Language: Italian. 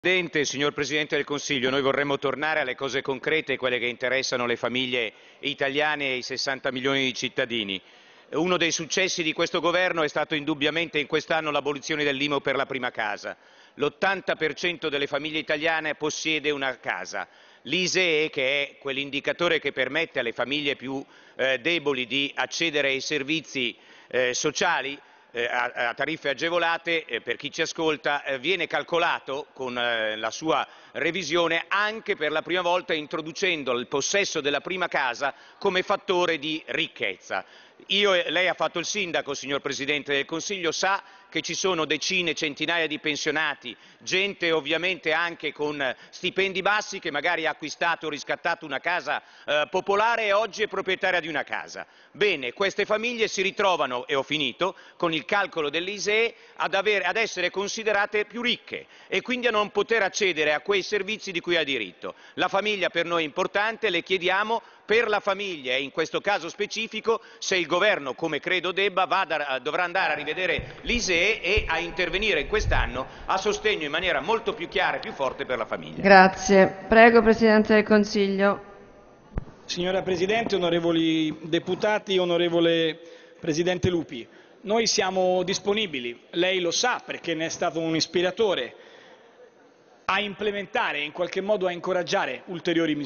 Presidente, signor Presidente del Consiglio, noi vorremmo tornare alle cose concrete, quelle che interessano le famiglie italiane e i 60 milioni di cittadini. Uno dei successi di questo governo è stato indubbiamente in quest'anno l'abolizione dell'IMU per la prima casa. L'80% delle famiglie italiane possiede una casa. L'ISEE, che è quell'indicatore che permette alle famiglie più deboli di accedere ai servizi sociali, a tariffe agevolate, per chi ci ascolta, viene calcolato con la sua revisione anche per la prima volta introducendo il possesso della prima casa come fattore di ricchezza. Lei ha fatto il sindaco, signor Presidente del Consiglio, sa che ci sono decine, centinaia di pensionati, gente ovviamente anche con stipendi bassi che magari ha acquistato o riscattato una casa popolare e oggi è proprietaria di una casa. Bene, queste famiglie si ritrovano, e ho finito, con il calcolo dell'ISEE ad essere considerate più ricche e quindi a non poter accedere a quei servizi di cui ha diritto. La famiglia per noi è importante, le chiediamo per la famiglia e in questo caso specifico se il governo, come credo debba, dovrà andare a rivedere l'ISEE e a intervenire in quest'anno a sostegno in maniera molto più chiara e più forte per la famiglia. Grazie. Prego, Presidente del Consiglio. Signora Presidente, onorevoli deputati, onorevole Presidente Lupi, noi siamo disponibili, lei lo sa perché ne è stato un ispiratore, a implementare e in qualche modo a incoraggiare ulteriori misure.